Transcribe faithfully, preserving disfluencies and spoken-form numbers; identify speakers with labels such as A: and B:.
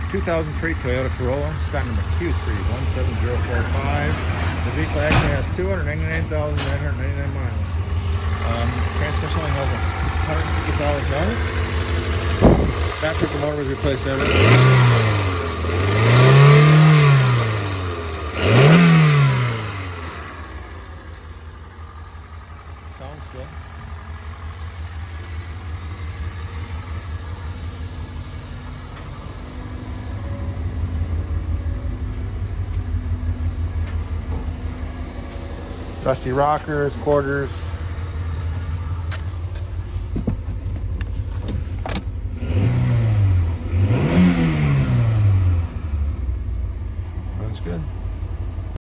A: two thousand three Toyota Corolla, stock number Q three one seven zero four five. The vehicle actually has two hundred ninety-nine thousand nine hundred ninety-nine miles. Um, transmission only has one hundred fifty thousand on it. Battery motor was replaced earlier. Sounds good. Rusty rockers, quarters.